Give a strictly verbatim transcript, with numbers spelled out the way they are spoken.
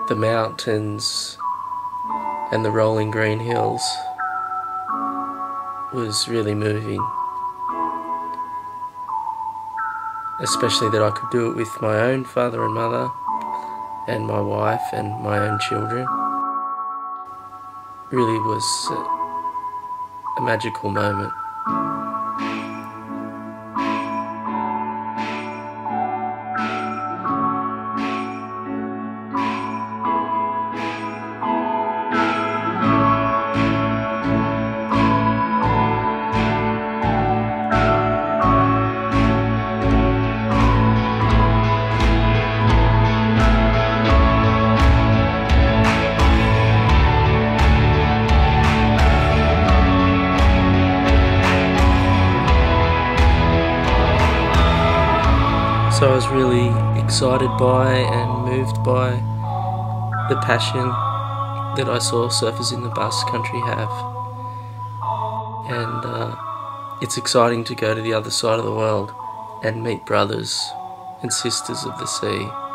the mountains and the rolling green hills was really moving. Especially that I could do it with my own father and mother and my wife and my own children. Really was a, a magical moment. So I was really excited by and moved by the passion that I saw surfers in the Basque Country have. And uh, it's exciting to go to the other side of the world and meet brothers and sisters of the sea.